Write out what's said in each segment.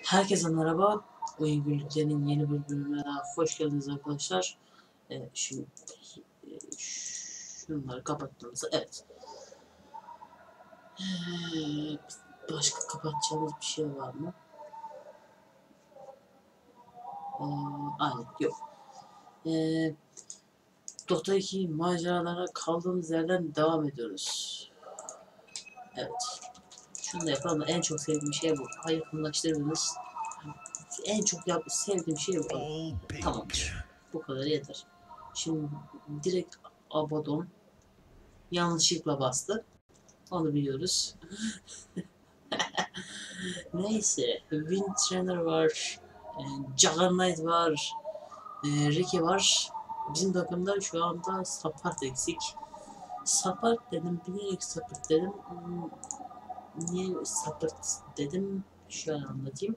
Herkese merhaba. Oyun Günlüklerinin yeni bir bölümüne daha hoş geldiniz arkadaşlar. Şimdi şunları kapattığımızda evet. Başka kapatacağımız bir şey var mı? Aynen yok. Dota 2 maceralara kaldığımız yerden devam ediyoruz. Evet. Şunu da yapalım. En çok sevdiğim şey bu. Yakınlaştırdığımız en çok sevdiğim şey bu. Tamamdır. Bu kadar yeter. Şimdi direkt Abaddon yanlışlıkla bastı. Onu biliyoruz. Neyse. Windrunner var. Juggernaut var. Ricky var. Bizim takımda şu anda Sapart eksik. Sapart dedim. Bilerek Sapart dedim. Niye Sapart dedim? Şöyle anlatayım.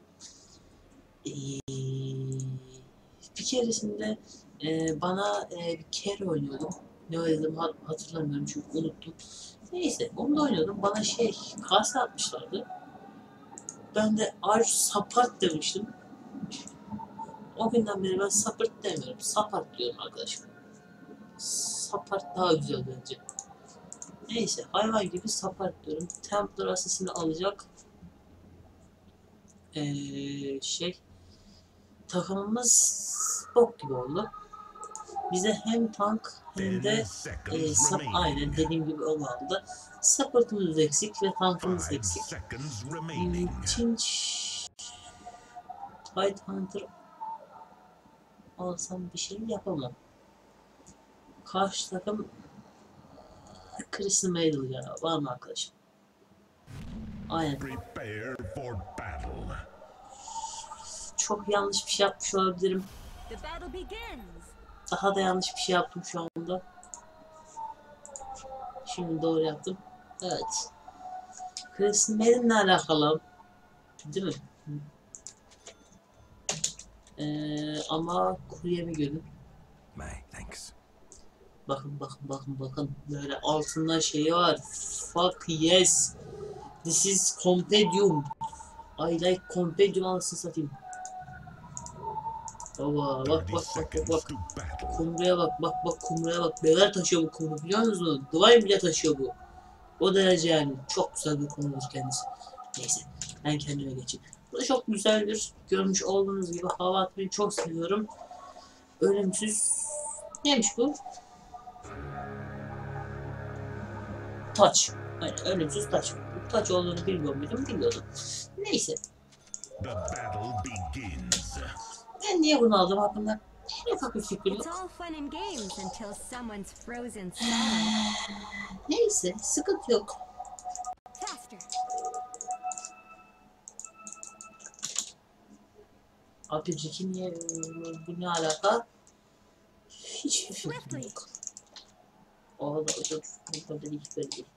Bir keresinde bana bir kere oynuyordum. Ne oynadım hatırlamıyorum çünkü unuttum. Neyse onu da oynuyordum. Bana kase atmışlardı. Ben de Sapart demiştim. O günden beri ben Sapart demiyorum. Sapart diyorum arkadaşım. Sapart daha güzel bence. Neyse hayvan gibi Sapart diyorum. Templar asasını alacak. Takımımız bok gibi oldu. Bize hem tank hem de aynen dediğim gibi olmadı. Support'umuz eksik ve tankımız eksik. White Hunter alsam bir şey yapamam. Karşı takım Crystal Maidel ya. Var mı arkadaşım? Aynen. Çok yanlış bir şey yapmış olabilirim. Daha da yanlış bir şey yaptım şu anda. Şimdi doğru yaptım. Evet. Crystal Maidel'le alakalı. Değil mi? Ama kuryemi görün. Bakın. Böyle altında var. Fuck yes. This is Compendium. I like Compendium anasını satayım. Baba bak. Kumruya bak kumruya bak. Neler taşıyor bu kumru biliyor musunuz? Divine bile taşıyor bu. O derece yani. Çok güzel bir kumrudur kendisi. Neyse. Ben kendime geçeyim. Bu da çok güzel bir görmüş olduğunuz gibi hava atmayı çok seviyorum. Ölümsüz. Neymiş bu? Touch. Yani ölümsüz touch. Touch olduğunu bilmiyor muydum? Biliyordum. Neyse. Ben niye bunu aldım hakkında? En ufak bir fikrim yok. Neyse. Sıkıntı yok. Abi Ricky niye? Bu ne alaka? Hiçbir fikrim yok. O da hiç böyle değil.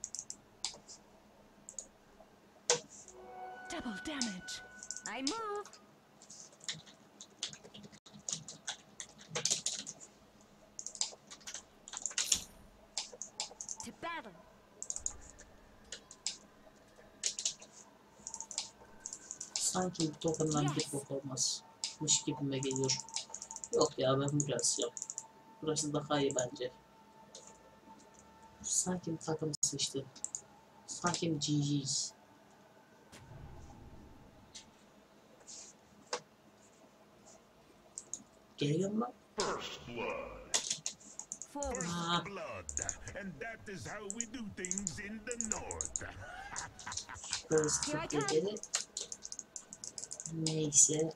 Double damage. I move. To battle. Sanki bu tokendan bir bok olmazmış gibime geliyor. Yok ya ben burası yok. Burası daha iyi bence. Sanki bir takım sıçtı. Sanki bir GG's. Geliyor mu? Neyse.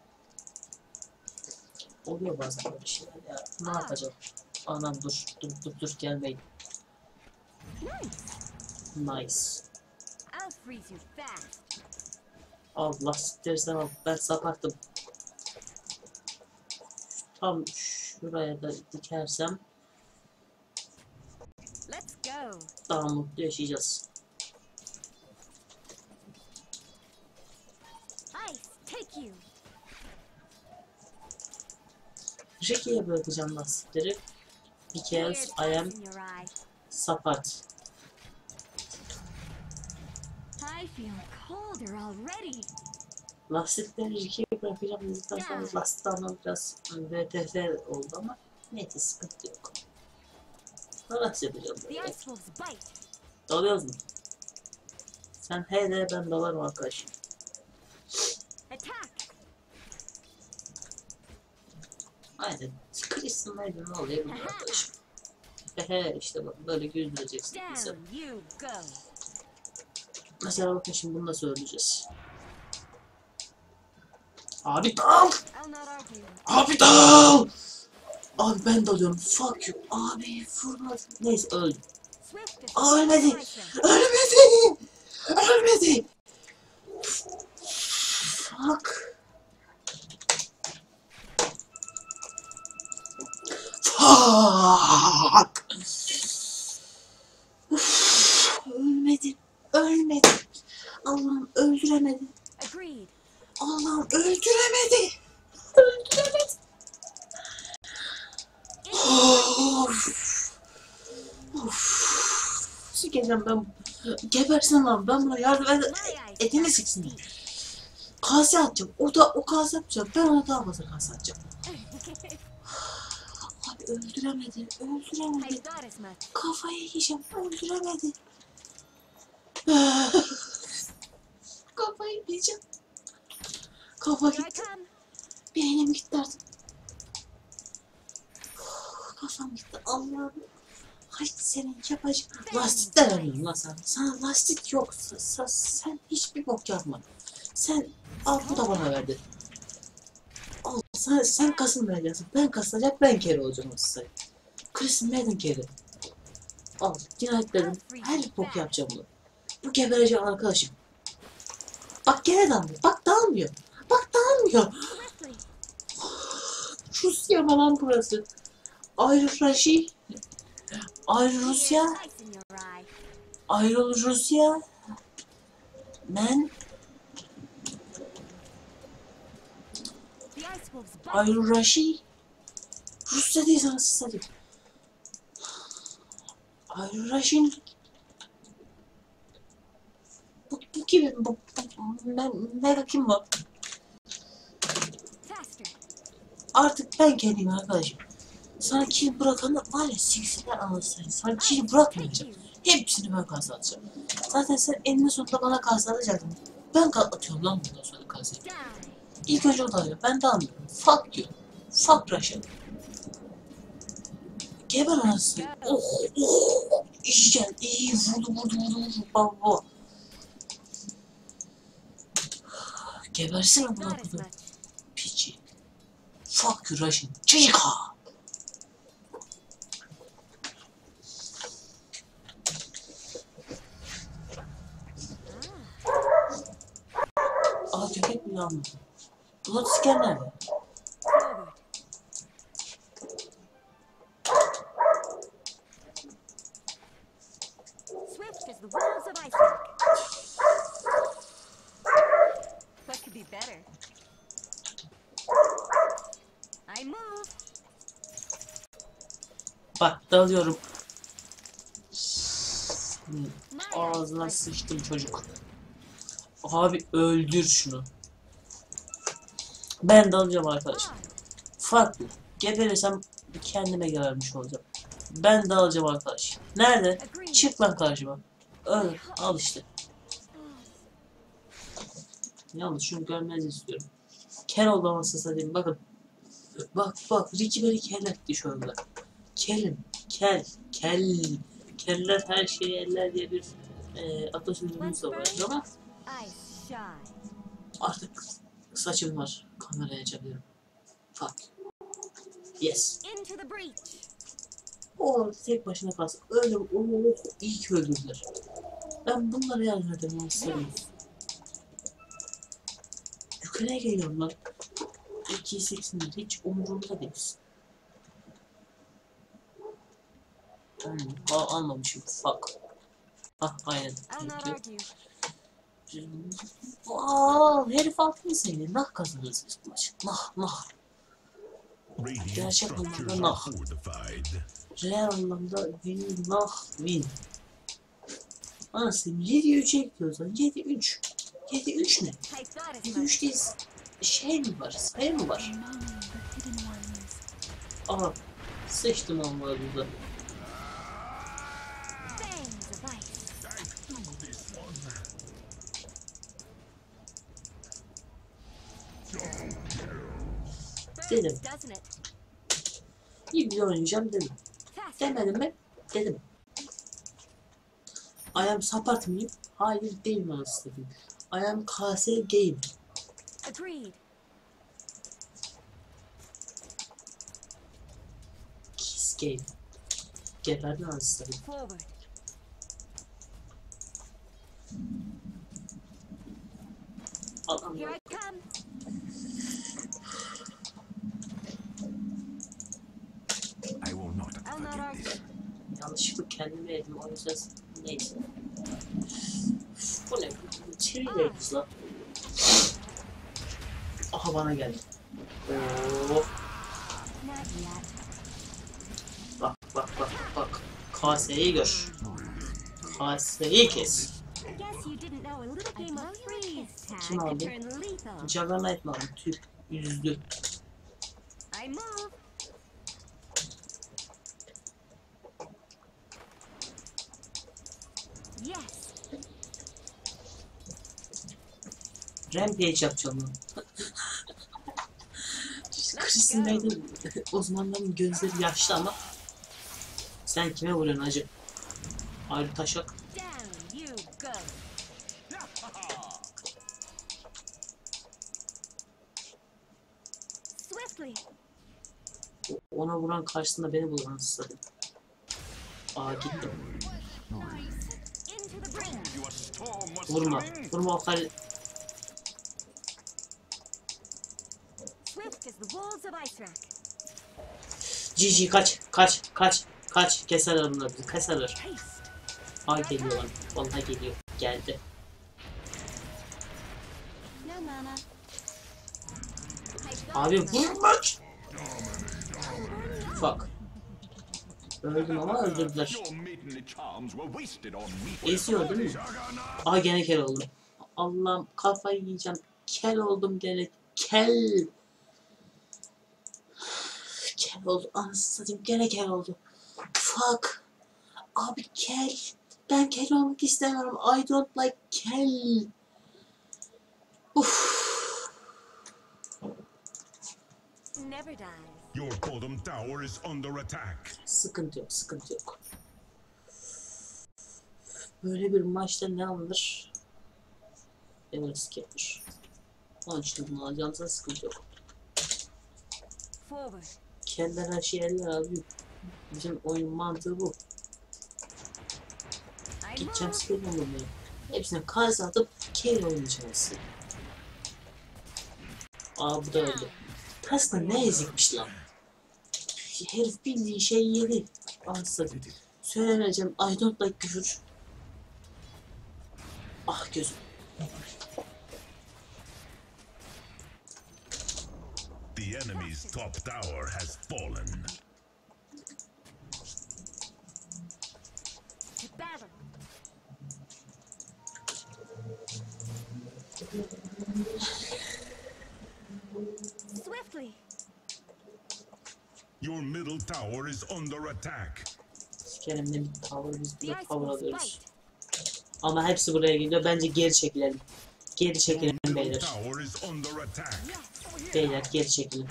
Oluyor bazen böyle şeyler ya. Ne yapacağım? Anam dur gelmeyin. Nice. Allah istersen al. Ben saparttım. Tam şuraya da dikersem daha mutlu yaşayacağız. Ricky'ye bırakacağım lastikleri. Because I am Sapart. I feel colder already. Lastikleri ikiye bırakacağım dedikten sonra lastik almam biraz VTF oldu ama neyse sıkıntı yok. Nasıl yapacağım The böyle? ice wolves bite. Dalıyoruz mu? Sen he de ben dalarım arkadaş. Attack. Aynen. Kristin neydi ne oluyor bu arkadaşım? Hehe işte bak böyle güldüreceksin bize. Down you go. Mesela bakın şimdi bunu nasıl öldüreceğiz? Abi dal! I'll not argue. Abi dal! Abi ben dalıyorum. Fuck you. Abi vurmaz. Neyse öldüm. Swift is Aa, ölmedi. the ice wolf. Ölmedi! Ölmedi! Fuck. Fuck. Uf, ölmedi. Ölmedi. Allah'ım öldüremedi. Agreed. Allah'ım öldüremedi. Öldüremedi. Of. Of. Sikeceğim ben. Gebersin lan ben buna yardım My ice. edeni siksin. Kase atacağım. O kase atacak. Ben ona daha fazla kase atacağım. Abi öldüremedi. I Öldüremedi. thought as much. Kafayı yiyeceğim. Öldüremedi. Kafayı yiyeceğim. Kafa Here I gitti. come. Beynim gitti artık. Kafam gitti. Allah'ım. Hay senin yapacağın. Lastik de vermiyorum lan sana. Sana lastik yok. Sen hiçbir bok yapmadın. Sen al bu da bana verdi. Al sen kasılmayacaksın. Ben kasılacak ben kere olacağım aslında. Chris Madden kere. Al cinayetlerim. Her bok yapacağım bunu. Bu geberecek arkadaşım. Bak gene dalmıyor. Bak dalmıyor. Bak dalmıyor. Swiftly. Rusya falan burası. Ayrı Raşi. Ayrı Rusya. Here's ice in your eye. Ayrıl Rusya. Men. The ice wolves bite. Ayrıl Raşi. Rusya değil sana satayım. Ayrıl Raşin. Bu kim? Mega kim bu? Faster. Artık ben kendiyim arkadaşım. Sana kill bırakanı var ya siksinler anasını. Sana kill bırakmayacağım. Hepsini ben kasa atacağım. Zaten sen eninde sonunda bana kasa atacaktın. Ben atıyorum lan bundan sonra kasayı. Die. İlk önce o da alıyor. Ben de almıyorum. Fuck you. Fuck Russia. Geber anasını. Oh oh. İşcan iyi vurdu. Baba. Gebersin amına Not as kodum. much. Piçi. Fuck you Russian. Chica. Aa köpek mi yandı? Blood scan nerede? Forward. Swift as the wolves of Iceland. What could be better? I move. Bak dalıyorum. My Ağzına ice sıçtım çocuk. Abi öldür şunu. Ben dalacağım arkadaş. bite. Farklı. Geberirsem kendime gebermiş olacağım. Ben dalacağım arkadaş. Nerede? Agreed. Çık lan karşıma. Öl. Al işte. Yalnız şunu görmenizi istiyorum. Kel oldu anasını satayım. Bakın. Bak. Ricky beni kel etti şu anda. Kelim. Kel. Keller her şeyi eller diye bir atasözümüz de var ama Ice shy. artık saçım var. Kameraya açabilirim. Fuck. Yes. Into the breach. O tek başına kalsın. Öyle iyi ki öldürdüler. Ben bunlara yardım ederim aslında. Yes. Yukarıya geliyorum lan. 2.80'ler hiç umurumda değil. Almamışım. Fuck. Hah aynen. I'll not Thank you. argue. Herif altını seni. Nah kazanırız biz bu maçı. Nah. Radiant Gerçek structures anlamda are nah. fortified. Real anlamda win. Anasını 7-3'e gidiyoruz lan. 7-3. 7-3 ne? I thought as 7-3 much. değil. Şey mi var? Sayı mı var? Aha. Sıçtım ama burada. Fangs of ice. Dedim. Doesn't it? İyi bir oynayacağım dedim. Faster. Demedim mi? Dedim. I am support mıyım? Hayır değilim aslında. I am KS game. Agreed. Kiss game. Geberdin aslında. Forward. Adam Here I come. I will not I'll not forget argue. this. yanlışlıkla kendime yedim o yüzden neyse. Bu ne? Çeviriyor kız lan. Aha bana geldi. Oo, Not yet. bak bak bak bak. Kaseyi gör. Kaseyi kes. I guess you didn't know a little game of freeze tag Kim can aldı? turn lethal. Juggernaut mı aldı? Tüh. Yüzdü. I move. Yes. Rampage yapacağım lan. Chris'in neydi? Uzmanların gözleri yaşlı ama sen kime vuruyorsun hacı? Ayrı taşak. Down you go. Swiftly. Ona vuran karşısında beni bulan satayım. Aa gitti. Into the ring. Your storm was Vurma. coming. Vurma o kar... Swift as the wolves of Ice Rack. GG kaç. Kaç. Kaç. Kaç. Keserler bunlar bizi. Keserler. Taste. Aa geliyor lan. Vallahi geliyor. Geldi. No mana. Abi vurmak. Fuck. Öldüm ama öldürdüler. Your maidenly charms were wasted on me. Eziyor değil mi? Aa gene kel oldum. Allah'ım kafayı yiyeceğim. Kel oldum gene. Kel. Kel oldu. Anasını satayım gene kel oldu. Fuck. Abi kel. Ben kel olmak istemiyorum. I don't like kel. Uff. Never dies. Your bottom tower is under attack. Sıkıntı yok, sıkıntı yok. Böyle bir maçta ne alınır? Everest gelir. Onun için bunu alacağınızda sıkıntı yok. Forward. Keller her şey eller abi. Bizim oyun mantığı bu. I Gideceğim move. sıkıntı olmuyor. Hepsine kaz atıp carry oynayacağız. Aa bu da öldü. Aslında ne ezikmiş lan. Herif bildiği şey yedi. Anladım. Söylemeyeceğim. I don't like küfür. Ah gözüm. The enemy's top tower has fallen. To battle. Swiftly. Your middle tower is under attack. Sikerim ne bir power biz The burada ice power wolves alıyoruz. bite. Ama hepsi buraya gidiyor. Bence geri çekilelim. Geri çekilelim Middle beyler. tower is under attack. Yes. Beyler geri çekilin.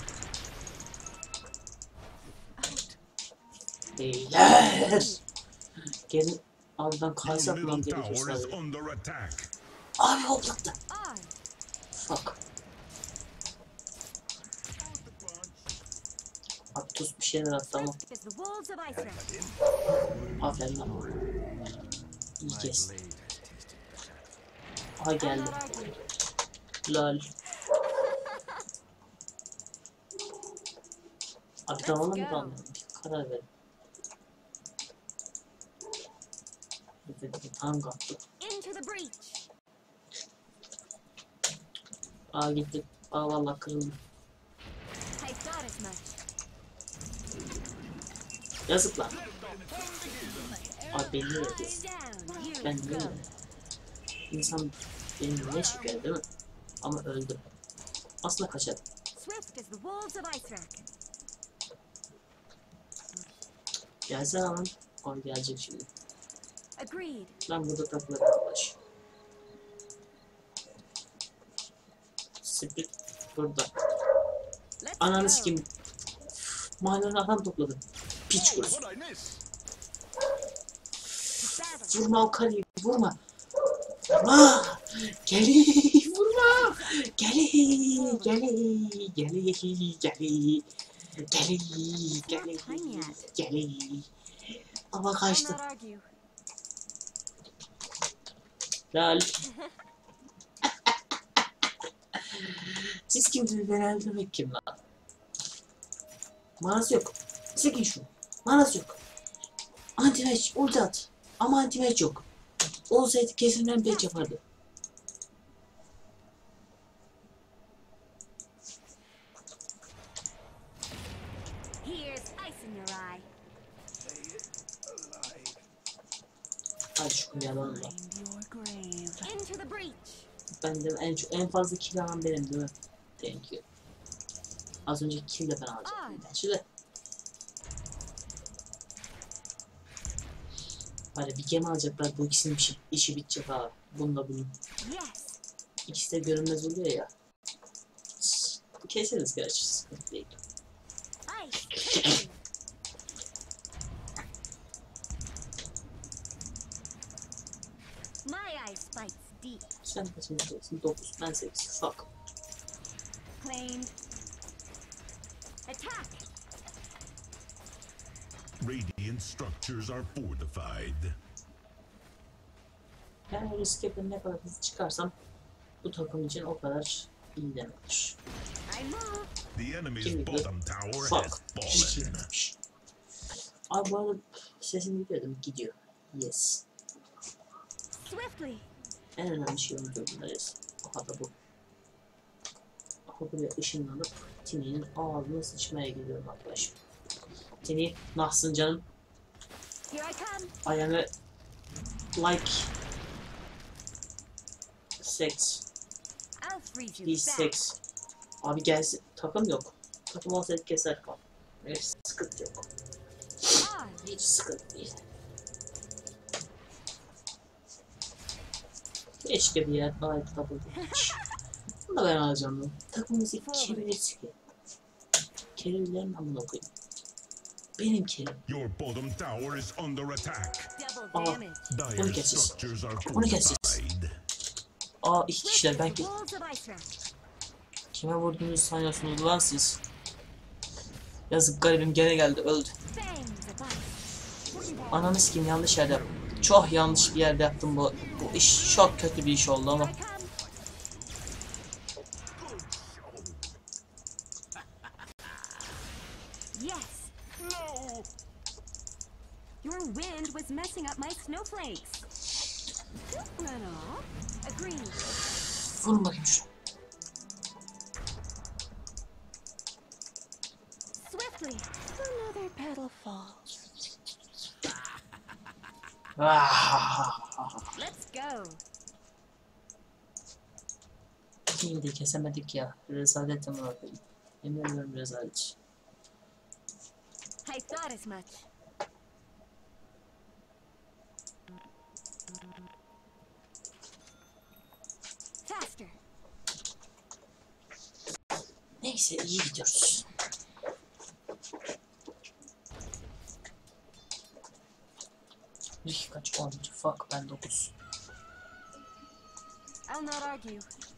Out. Beyler. Gelin. Abi ben Your kayısı atmam middle gerekiyor tower is sadece. under attack. Abi hoplattı. On. Fuck. Abi tuz bir şeyler attı ama. Swift as the wolves of Ice Rack. Aferin lan. İyi kes. Aha I'll geldi. not argue. Lol. Abi tamam mı tamam? Bir karar verin. Tam kalktı. Into the breach. Aa gitti. Aa vallahi kırıldı. I thought as much. Yazık lan. Abi belli de Down you ben de go. İnsan Benim ne çeker değil mi? Ama öldü. Aslında kaçar. Swift as the wolves of Icerak. Gelsene lan. Ay gelecek şimdi. Agreed. Ben burada takılırım arkadaş. Split burada. Let's Ananı go. sikim. Mahalleden adam topladı. Piç kurusu. What I miss? To battle. Vurma o karıyı, vurma. Vurma. Geli, vurma. Geli, geli, geli, geli. Geli. Ama I'll kaçtı. not argue. Lal. Siz kimsiniz? Beni öldürmek kim lan? Manası yok. Sekin şunu. Manası yok. Anti-match, ulti at. Ama anti-match yok. Olsaydı kesin patch yapardı. Here's ice in your eye. Hadi şu kuleyi alalım da. Find your grave. Into the breach. Ben de en fazla kill alan benim değil mi? Thank you. Az önce kill de ben alacaktım. Şöyle. Hadi bir gemi alacaklar. Bu ikisinin işi bitecek ha. Bununla bunun. Yes. İkisi de görünmez oluyor ya. Keseriz gerçi. Sıkıntı değil. Ice. My ice bites deep. Sen kaçıncı olsun? 9. Ben 8. Fuck. Claimed. Attack. Radiant structures are fortified. Yani risk yapıp ne kadar hızlı çıkarsam bu takım için o kadar iyi demektir. I move. The enemy's Kim bilir? bottom tower has Fuck. Hiç fallen. girmemiş. Abi bu arada sesim gidiyor değil mi? Gidiyor. Yes. Swiftly. En önemli şey onu gördünüz. Aha da bu. Aha buraya ışınlanıp Tini'nin ağzına sıçmaya gidiyorum arkadaşım. Tini, nasılsın canım? Here I come. I am a like sex. I'll freeze you He's back. sex. Abi gelsin. Takım yok. Takım olsaydı keser kal. Hiç sıkıntı yok. On. Hiç sıkıntı değil. Keşke bir yer daha takıldı. Bunu da ben alacağım lan. Takımımızı kerilirse ki. Kerillerin amına koyayım. Benim kerim. Your bottom tower is under attack. Double Aa. damage. Dire Bunu keseceğiz. structures are Bunu keseceğiz. fortified. Aa iki Swift kişiler as ben the ki. wolves of Icerak. Kime vurduğunuzu sanıyorsunuz lan siz? Yazık garibim gene geldi öldü. Fangs of ice. Ananı sikeyim yanlış yerde yaptım. Çok yanlış bir yerde yaptım bu iş çok kötü bir iş oldu ama. Here I come. Yes. No! Your wind was messing up my snowflakes. Don't run off. Agreed. Vurun bakayım şunu. Swiftly. Another petal falls. Let's go. Kimi de kesemedik ya. Rezalet amına koyayım. Yemin ediyorum rezalet. I thought as much. Faster. Neyse iyi gidiyoruz. Kaç 10. Fuck ben 9. I'll not argue.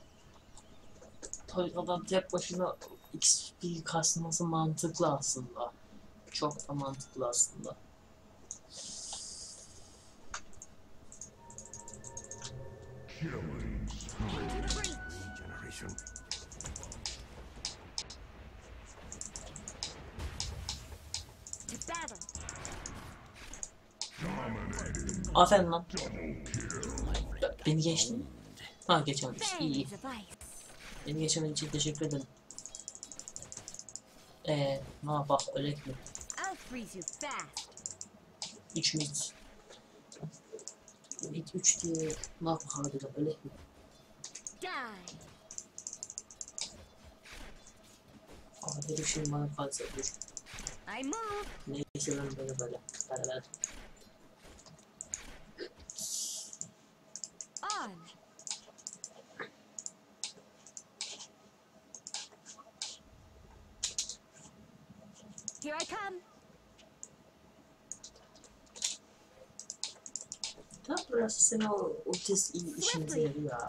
Tabii adam tek başına XP kasması mantıklı aslında. Çok da mantıklı aslında. Into the breach. Generation. To battle. Aferin lan. Beni geçtin. Ha geçememiş. İyi iyi. Fangs of ice. Beni geçemediğin için teşekkür ederim. Ne yapak ölek mi? I'll freeze you fast. 3 mit. Mit 3 diye ne yapak harbiden ölek mi? Die. Aa herif şimdi bana fazla dur. I move. Neyse ben böyle. Beraber. On. Here I come. Tam burası seni o test işinize yarıyor ha.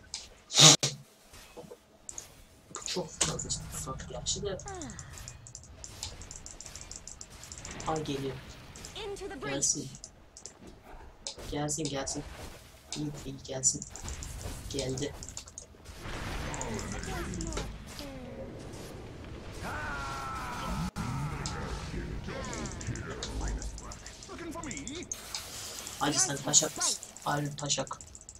Çok fazla işte tutsak gerçi de. Ay geliyor. Into the breach. Gelsin. Gelsin. İyi gelsin. Geldi. Looking for me? Hadi sen taşak mısın? Hayır taşak.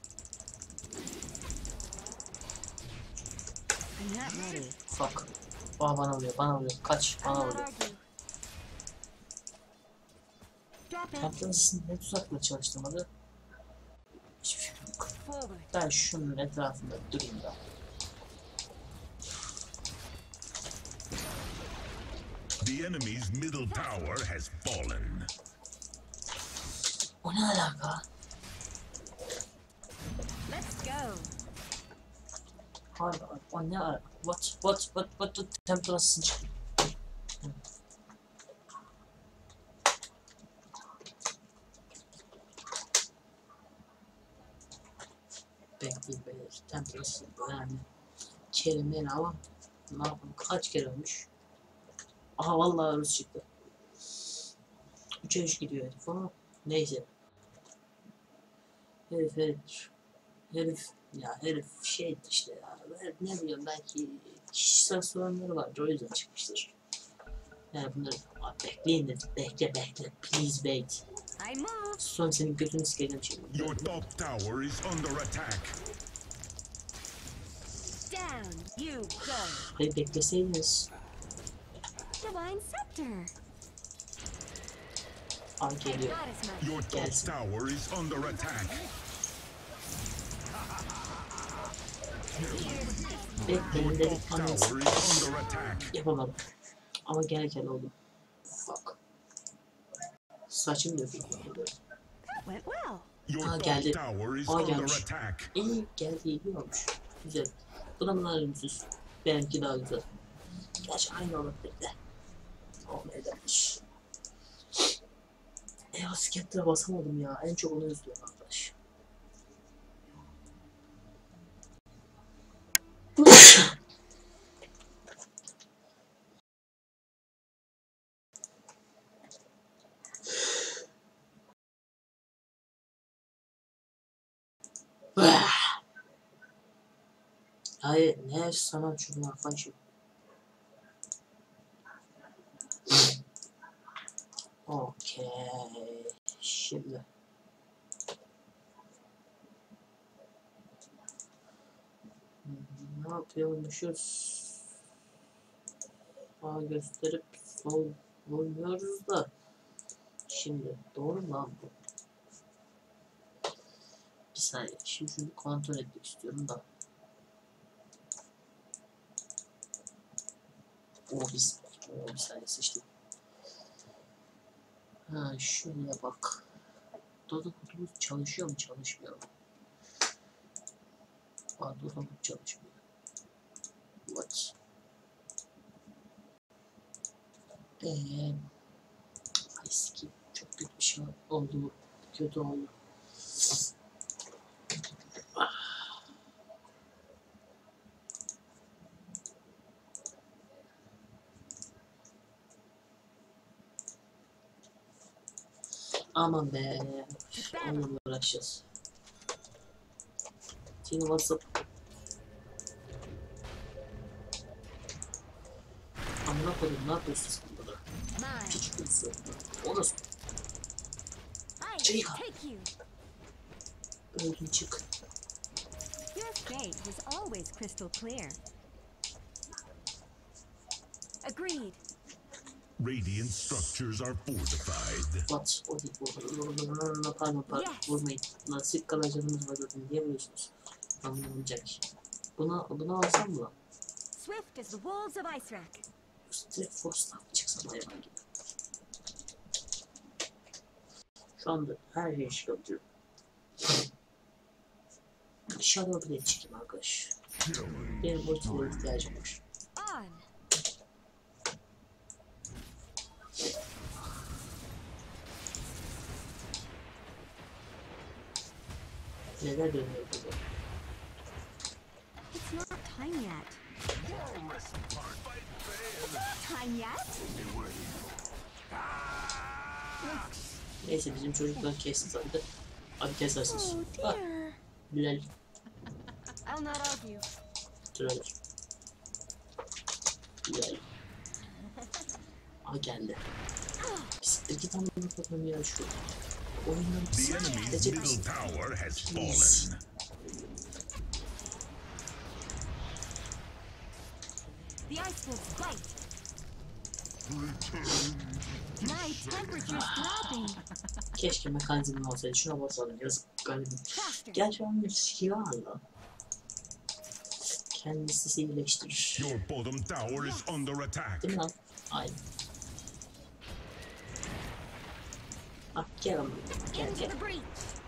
I'm not ready. Fuck. Bana vuruyor. Kaç. I'll Bana not vuruyor. argue. Drop it. Kaptanısın ne tuzakla çalıştırmadı? Hiçbir şey yok. Forward. Ben şunun etrafında durayım da. The enemy's middle tower has fallen. O ne alaka? Let's go. Hayır, o ne alaka? What the temperasın çıktı. Bekleyin beyler, temperasın önemli. Kelime ama ne yapalım, kaç kere olmuş? Aha vallahi Rus çıktı. 3'e 3 gidiyor herif ama neyse. Herif şey işte ya. Ben ne bileyim belki kişisel sorunları vardır o yüzden çıkmıştır. Yani bunları bekleyin dedim. Bekle. Please wait. I move. Son senin götünü sikeceğim şimdi. Your top tower is under attack. Down you go. Hayır bekleseydiniz. Divine scepter. Ay geliyor. Not as much. Your top Gelsin. tower is under attack. Bekleyin Your dedik top anasını. tower is under attack. Yapamadım. Ama gene kel oldum. Fuck. Saçım döküldü. That went well. Your Ah, top geldi. tower is Ah, under gelmiş. attack. İyi geldi iyi olmuş. Güzel. Bu da bunlar ölümsüz. Benimki daha güzel. Gerçi aynı olabilir de. Olmayabilirmiş. Skepter'a basamadım ya. En çok onu üzülüyorum arkadaş. Hayır, ne sana şunu arkadaşım. Okey. Şimdi. Ne yapıyormuşuz? Sağ gösterip sol oynuyoruz da. Şimdi doğru mu lan bu? Bir saniye. Şimdi şunu kontrol etmek istiyorum da. Bir saniye sıçtım. Ha şuraya bak. Dodo kutumuz çalışıyor mu çalışmıyor mu? Aa Dodo çalışmıyor. What? Ay sikeyim. Çok kötü bir şey oldu bu. Kötü oldu. Aman be. Onunla uğraşacağız. Şimdi WhatsApp. Amına koydum ne yapıyorsun sen burada? Mine. Küçük birisi. O da I Take take you. öldün çık. Your fate was always crystal clear. Agreed. Radiant structures are fortified. What? O değil bu. Pardon. Yes. Vurmayın. Nasip kadar canımız var zaten. Niye vuruyorsunuz? Anlayacak. Bunu alsam mı lan? Swift as the wolves of Ice Rack. Direkt Force'dan çıksam hayvan gibi. Şu anda her şeyi çıkartıyorum. Shadow Blade çekeyim arkadaş. Benim ultimate ihtiyacım var. On. Neler dönüyor burada? It's not time yet. Time yet? Neyse bizim çocuklar kesti sandı. Hadi kesersiniz. Oh Ah, dear. Bilal. I'll not argue. Trader. Bilal. Geldi. Siktir git anlamına bakalım ya şu. Oyundan The enemy's siktirecek middle misin? tower has Please. fallen. The ice wolves bite. My temperature's dropping. Keşke mekanizmim olsaydı. Şuna basalım. Yazık garibim. Faster. Gerçi onun skill var da. Kendisi iyileştirir. Your bottom tower is under attack. Değil mi lan? Aynen. Ah gel ama. Gel Into gel. the breach.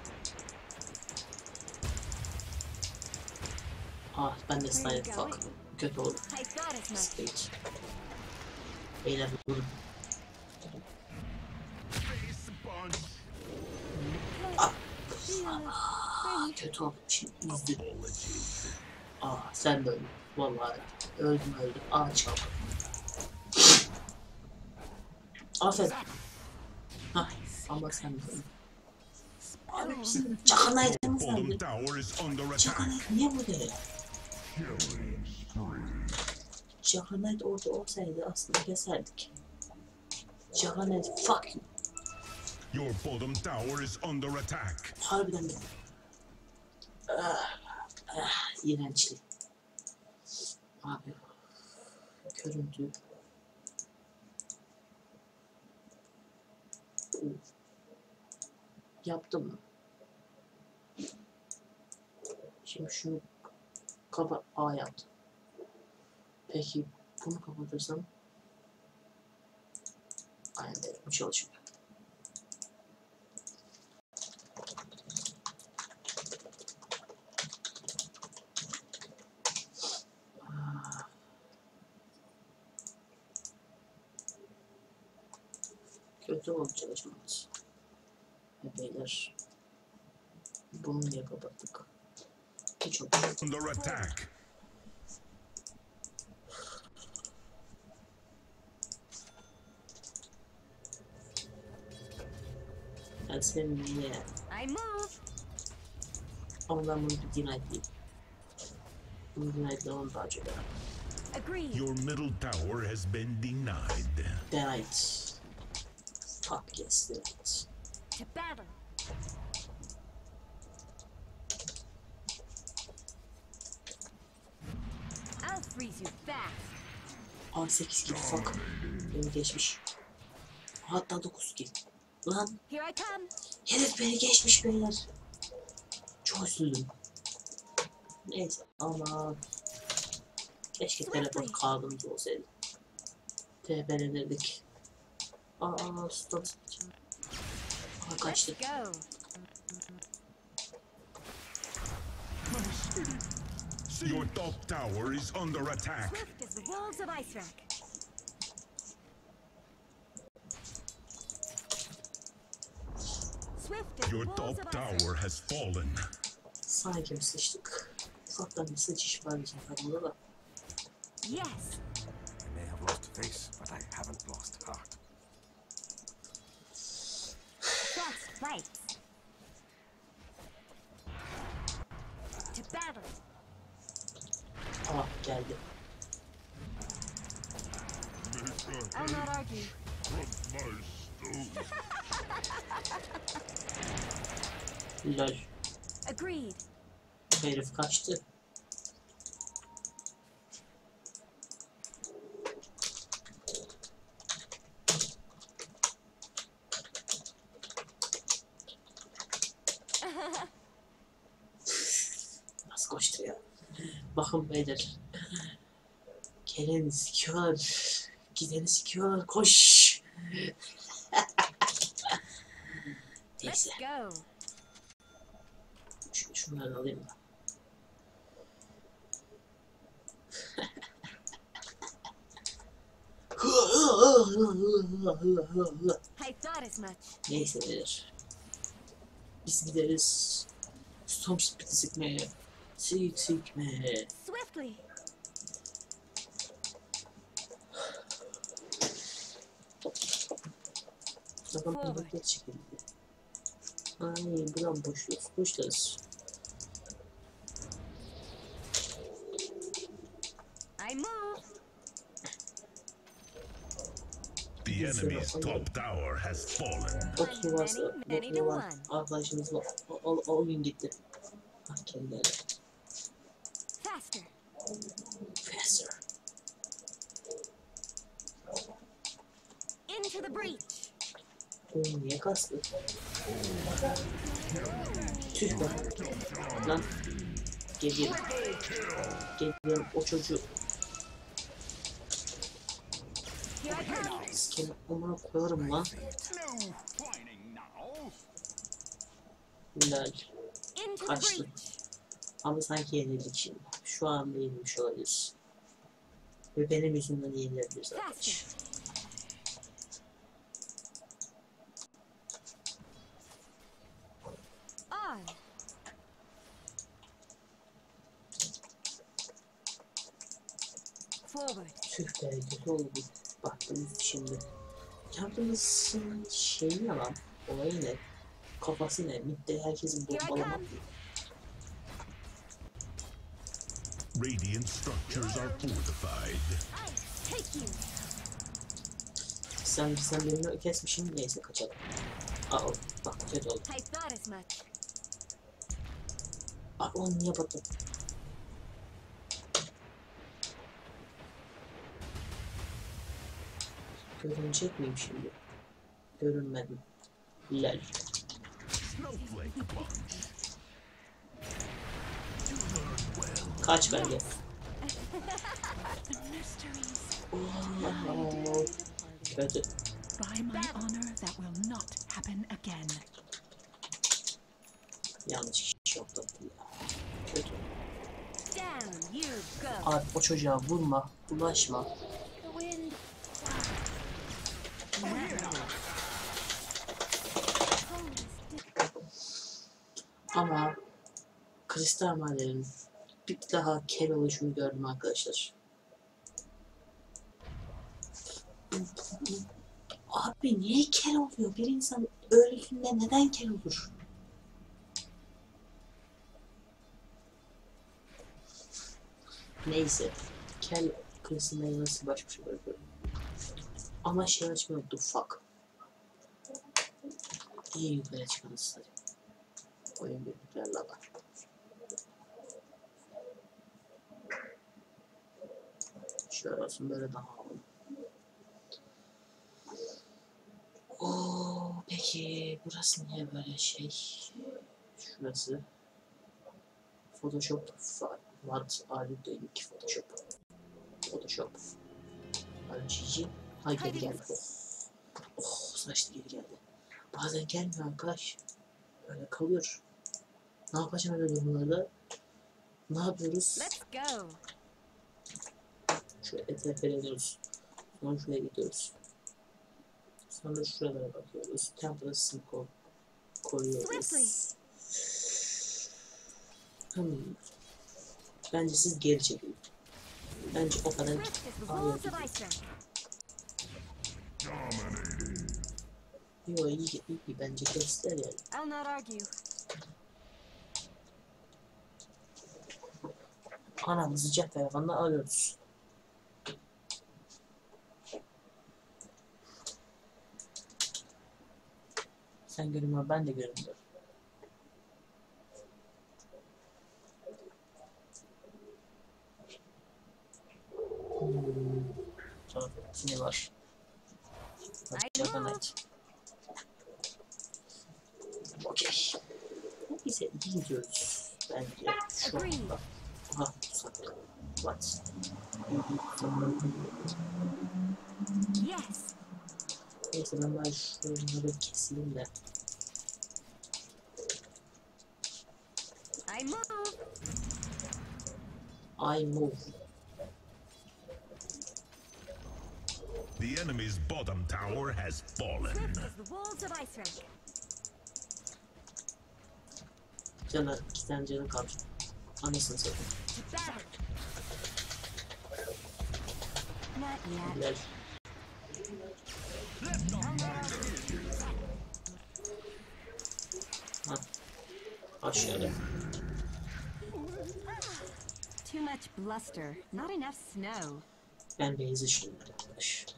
Ah ben de snipe fuck. Kötü oldu. I thought as much. Stage. Beyler vurun. Kötü oldu. Şimdi izle. Apologies. Sen de öldün. Vallahi öldüm. Çaldım. Aferin. Hah ama sen de öldün. Abi bizim Çakanaydınız Bottom nerede? tower is under attack. Çakanayd niye burada? Çakanayd orada olsaydı aslında keserdik. Çakanayd fuck you. Your bottom tower is under attack. Harbiden de. İğrençli. Abi. Görüntü. Yaptım mı? Şimdi şunu kapat. Yaptım. Peki bunu kapatırsam aynen bu çalışıyor. Kötü oldu çalışmamız. Beyler. Bunu niye kapattık? Hiç oldu. Under attack. Ben senin niye? I move. Ama ben bunu bir denied'liyim. Bunu denied'lamam daha çok önemli. Agreed. Your middle tower has been denied. Denied. Fuck yes, denied. To battle. I'll freeze you fast. 8 kill fuck. Beni geçmiş. Hatta 9 kill. Lan Here I come. herif beni geçmiş beyler. Çok üzüldüm. Neyse ama keşke teleport kağıdımız olsaydı. TP'lenirdik. Stop. Kaçtı. Let's go. Your top tower is under attack. Swift as the wolves of Ice Rack. Swift as the Your wolves top of Ice Rack. tower has fallen. Sanki mi sıçtık? Ufaktan bir sıçış var bizim takımda da. Yes. I may have lost face, but I haven't lost heart. Fast fights. To battle. Geldi. I'll not argue. Lol. Agreed. Herif kaçtı. Nasıl koştu? Bakın beyler. Geleni sikiyorlar. Gideni sikiyorlar. Koş. Let's Neyse. go. Şunları alayım da. I thought as much. Neyse beyler. Biz gideriz. Storm Speed'i sikmeye. Sikmeye. Swiftly. Bakın burada geç çekildi. Ay buradan boşlarız. I move. The enemy's top tower has fallen. Otur varsa Many bu to var. one. Arkadaşımızla o gün gitti. Ah kendileri. Faster. Faster. Into the breach. Oğlum niye kastı? Tüh be. Lan. Geliyorum. Geliyorum o çocuğu. Here I come. Sikerim omuna koyarım lan. Lol. Into the Kaçtı. breach. Ama sanki yenildik şimdi. Şu anda yenilmiş olabiliriz. Ve benim yüzümden yenilebiliriz arkadaş. On. Forward. Tüh be kötü oldu bu. Baktığımız şimdi. Yaptığımızın şeyi ne lan? Olayı ne? Kafası ne? Midde herkesin bombalamak. Radiant structures are fortified. Take you. Sen beni kesmişsin neyse kaçalım. Aa bak kötü oldu. I thought as much. Aa onu niye battın? Görünecek miyim şimdi? Görünmedim. Lel. Snowflake plunge. Kaç bence. Oo, kötü. By my honor, that will not happen again. Yanlış kişi yok da ya. Kötü. Down you go. Abi o çocuğa vurma, bulaşma. The wind. Ama kristal madenlerin bir daha kel oluşunu gördüm arkadaşlar. Abi niye kel oluyor? Bir insan öldüğünde neden kel olur? Neyse. Kel kristalleri nasıl baş başa bırakıyorum. Ama şey açmayı unuttum. Fuck. İyi yukarı çıkalım hadi. Oyun birliklerle var. Şöyle olsun böyle daha havalı. Oo, peki burası niye böyle şey? Şurası. Photoshop what are you doing ki Photoshop? Photoshop. RGG. Ha geri geldi. Oh saçlı geri geldi. Bazen gelmiyor arkadaş. Böyle kalıyor. Ne yapacağım öyle durumlarda? Ne yapıyoruz? Let's go. Şöyle tepeleniyoruz. Sonra şuraya gidiyoruz. Sonra şuralara bakıyoruz. Temperasını koyuyoruz. Bence siz geri çekin. Bence o kadar Swift as the wolves of Iceland. Yo iyi bence göster yani. I'll not argue. Anamızı cep telefonuna alıyoruz. Sen görünmüyor, ben de görünmüyorum. Sonra ne var? Başka ne? Okey. Neyse iyi gidiyoruz bence şu anda. Aha What? Yes. Neyse ben bari şunları keseyim de. I move. I move. The enemy's bottom tower has fallen. Swift as the wolves of Icerank. Canı, 2 tane canı kalmış. Anasını satayım. To battle. Not yet. Gel. Ha. Aşağıda. Too much bluster. Not enough snow. Ben beyzi şimdi arkadaş.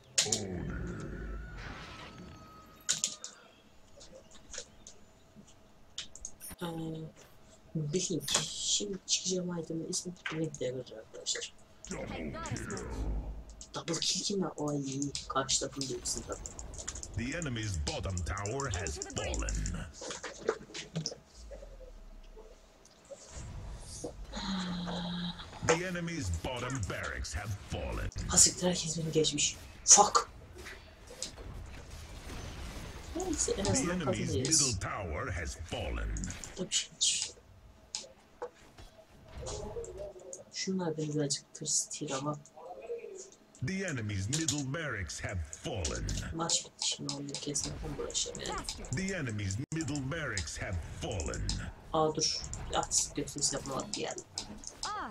Blink. Şimdi çıkacağım item'ın ismi Blink Dagger arkadaşlar. I thought as much. Double kill kimle? Ay karşı takım değilsin tabii. The enemy's bottom tower has fallen. The enemy's bottom barracks have fallen. Hasiktir herkes beni geçmiş. Fuck. Neyse en The azından enemy's kazanacağız. middle tower has fallen. Tabii şey. Şunlar beni birazcık tırsıtır ama The enemy's middle barracks have fallen. maç bitti şimdi onu kesinlikle uğraşacağım yani. Faster. The enemy's middle barracks have fallen. Aa dur. At götürüsü yapma vakti geldi. On.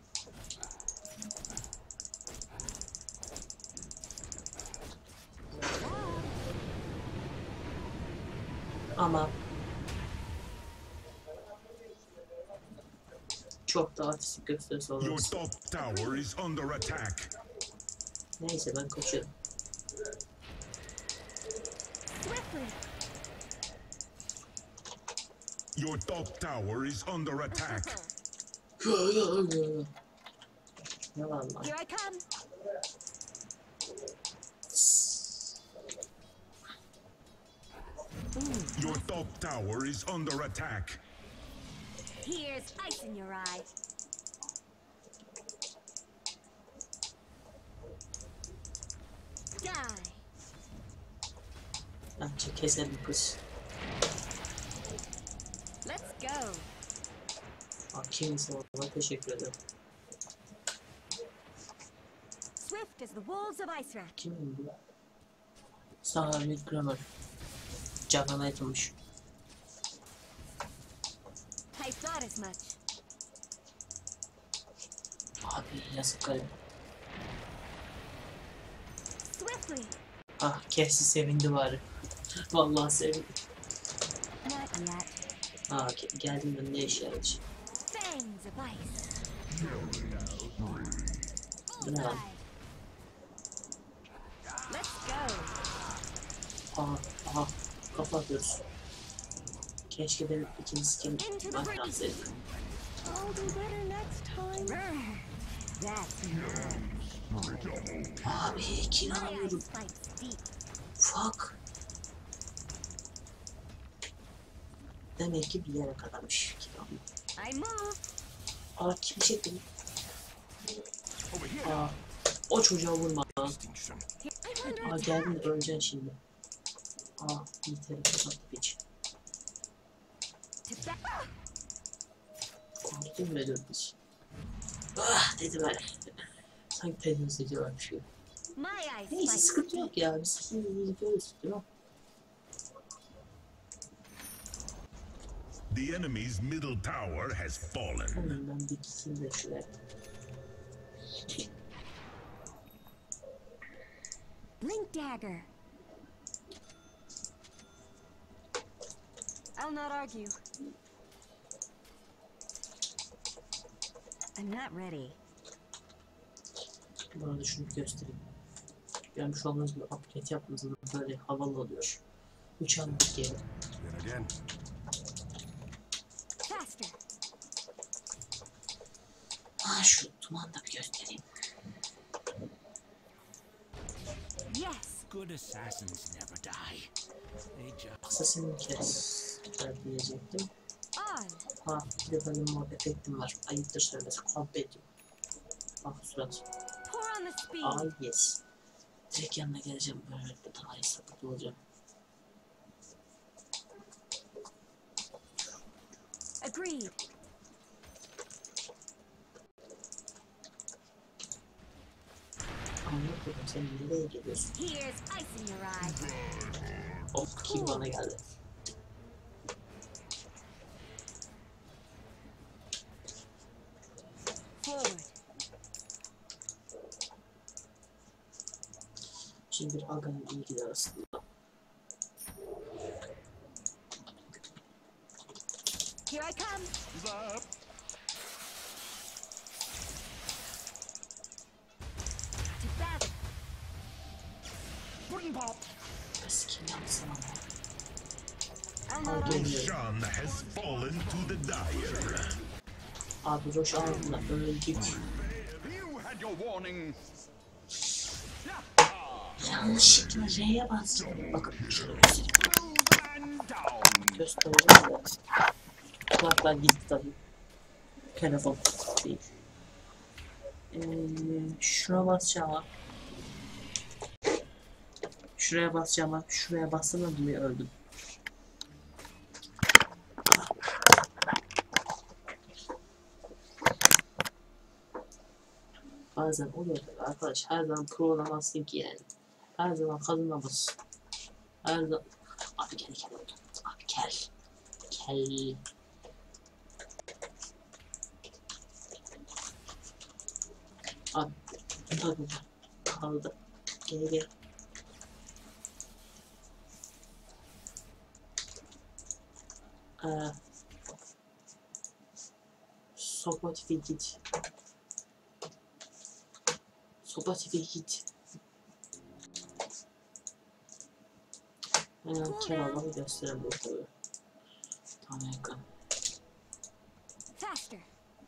Ama çok da artistik gösterisi Your olmaz. top tower is under attack. Neyse ben kaçıyorum. Swiftly. Your top tower is under attack. Ne var lan? Here I come. Your top tower is under attack. Here's ice in your eye. Die. Bence keselim kız. Let's go. Aa, kimsin ona teşekkür ederim. Swift as the wolves of Icerank. Kim bu? Sahil Grammar. Canan aitmiş. I thought as much. Abi yazık garip. Swiftly. Ah Cassie sevindi bari. Vallahi sevindi. Not yet. Aa geldim ben ne işe yaradı. Fangs of ice. Bu ne lan? Let's go. Aha kafa atıyoruz. Keşke de ikinci skin makinası. I'll do better next time. That's Abi kill my alamıyorum. ice spikes deep. Fuck. Demek ki bir yere kadarmış kill alamıyorum. I move. Aa kim çekti? Over here. Aa o çocuğa vurma. Distinction. I'm under Aa attack. geldin de öleceksin şimdi. Aa bir tane kapattı piç. To battle. Korktum ve döndüz. Ah dedi böyle. Sanki tecrübe ediyorlarmış gibi. My ice Neyse spikes sıkıntı deep. yok ya. Biz iyi yapıyoruz değil mi? The enemy's middle tower has fallen. Ben bir ikisini de şuraya. Blink dagger. I'll not argue. I'm not ready. Bu arada şunu göstereyim. Görmüş olduğunuz gibi update yaptığınızda böyle havalı oluyor. Uçan bir geri. Then again. Faster. Ah şu dumanı da bir göstereyim. Yes. Good assassins never die. They just Assassin'in kes diyecektim. On. Ha bir de benim mod efektim var. Ayıptır söylemesi. Compendium. Ah surat. Pour on the speed. Ah yes. Direkt yanına geleceğim böyle daha iyi sapık olacağım. Agreed. Anlatıyorum sen nereye geliyorsun? Here's ice in your eye. Of kim bana geldi? Forward. Şimdi bir Aga'nın iyi gider aslında. Here I come. To battle. Wooden pop. Eski yapsana ama. I'll Al not geliyorum. Roshan has fallen to the dire. Abi Roşan altında öldük. You had your warning. Yanlışlıkla R'ye basacağım. Bakın şöyle göstereyim. And down. Göstereceğim de. Kulaklar gitti tabii. Telefon değil. Şuna basacağım. Şuraya basacağım. Şuraya bastım diye öldüm. Bazen oluyor tabii arkadaş. Her zaman pro olamazsın ki yani. Her zaman kazanamazsın. Her zaman... Abi gel gel oldu. Abi gel. Gel. Abi. Burada burada. Kaldı. Gel gel. Sopa tipi git. Sopa tipi git. Kenarları gösterelim tabii. Tam yakın. faster.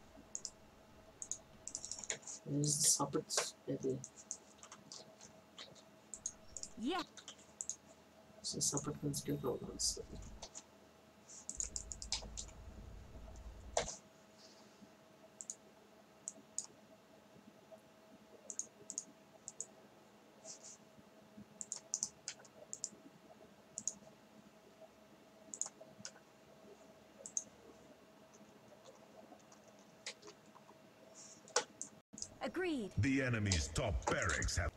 Sapıt dedi. Yeah. Sizin sapıtınız kötü olmanız. Agreed. The enemy's top barracks have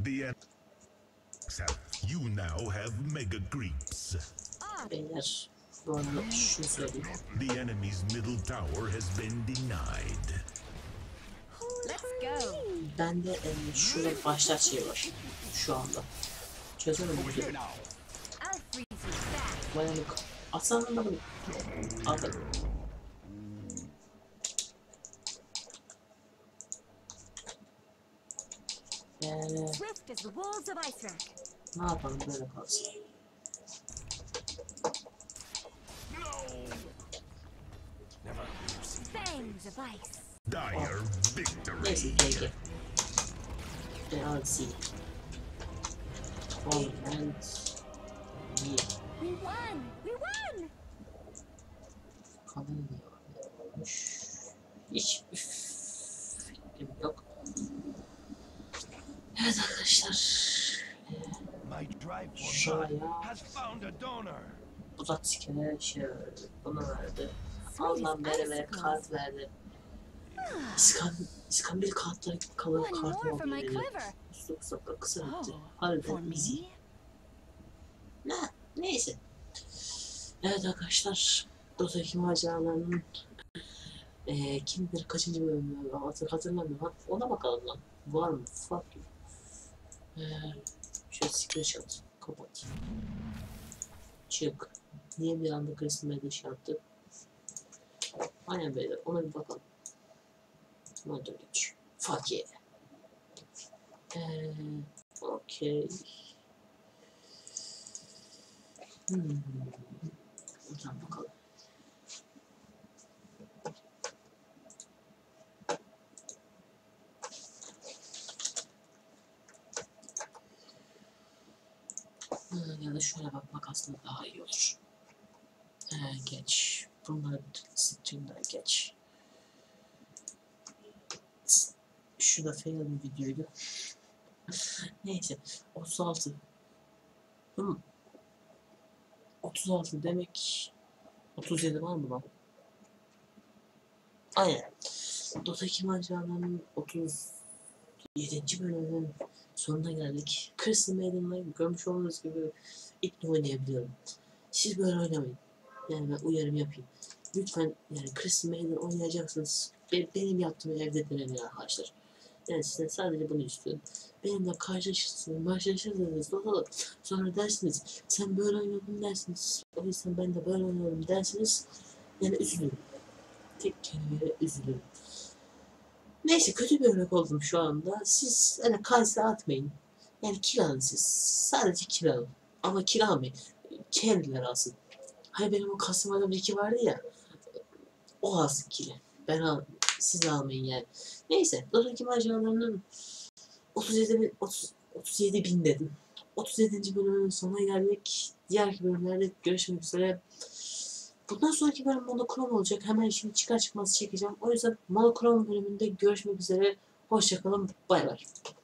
you now have mega creeps. On. Beyler bu arada şunu söyleyeyim. The enemy's middle tower has been denied. Let's go. Bende şurada başlar şey var. Şu anda. Çözemedim. Over here now. I'll freeze you back. Bayanık. Aslanın da bunu. Aferin. Swift as the wolves of Icerak. Ne yapalım böyle kalsın. Never seen Fangs of ice. Dire victory. Neyse peki. DLC. Comment. İyi. We won. We won. Kadın diyor. Olmuş. Hiç fikrim yok. Evet arkadaşlar. my drive for Şuraya blood has found a donor. uzat sikene şey verdi. Bunu verdi. Alman veremeye kart verdi. İskambil kartları kalır One more kartı for my oldu. quiver. Kısa kısa bitti. Oh, for Harbiden bizi. me? Neyse. Evet arkadaşlar. Dota 2 maceralarının kim bilir kaçıncı bölümü hatırlamıyorum. Ona bakalım lan. Var mı? Fuck you. Şöyle screenshot. Kapat. Çık. Niye bir anda Crystal Media şey yaptı? Aynen beyler. Ona bir bakalım. Monitor geç. Fuck yeah. Okey. Buradan bakalım. Ya da şöyle bakmak aslında daha iyi olur. Geç. Bunları stream'den geç. Şu da fail bir videoydu. Neyse. 36. 36 demek 37 var mı lan? Aynen. Dota 2 maceranın 37. bölümünün sonuna geldik. Crystal Maiden'la görmüş olduğunuz gibi ilk oynayabiliyorum. Siz böyle oynamayın. Yani ben uyarım yapayım. Lütfen yani Crystal Maiden oynayacaksınız. Benim yaptığım evde deneyin arkadaşlar. Yani sizden sadece bunu istiyorum. Benimle karşılaşırsınız Dota'da. Sonra dersiniz sen böyle oynadın dersiniz. O yüzden ben de böyle oynuyorum dersiniz. Yani üzülürüm. Tek kelimeye üzülürüm. Neyse kötü bir örnek oldum şu anda. Siz hani kalse atmayın. Yani kill alın siz. Sadece kill alın. Ama kill almayın. Kendileri alsın. Hani benim o Kasım Adam 2 vardı ya. O alsın kill'i. Ben al, siz almayın yani. Neyse. Dota'daki maceralarının 37 bin dedim. 37. bölümün sonuna geldik. Diğer bölümlerde görüşmek üzere. Bundan sonraki bölüm monokrom olacak. Hemen şimdi çıkar çıkmaz çekeceğim. O yüzden monokrom bölümünde görüşmek üzere. Hoşçakalın. Bay bay.